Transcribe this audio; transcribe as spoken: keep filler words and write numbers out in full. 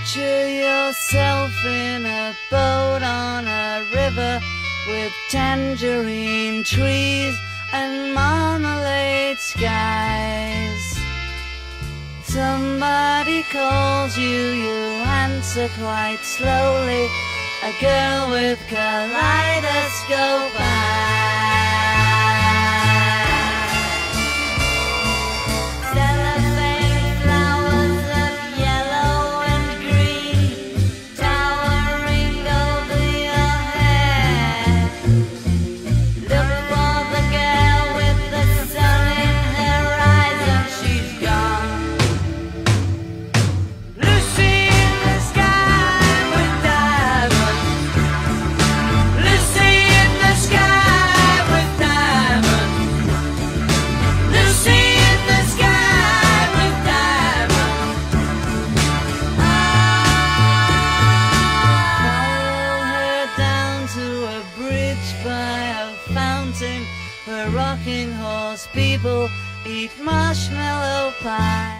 Picture yourself in a boat on a river with tangerine trees and marmalade skies. Somebody calls you, you answer quite slowly. A girl with kaleidoscope eyes. Cellophane flowers of yellow and green towering over your head. Look for the girl with the sun in her eyes and she's gone. Lucy in the sky with diamonds. Lucy in the sky with diamonds. Lucy in the sky with diamonds. Follow her down to a bridge by a fountain where rocking horse people eat marshmallow pie.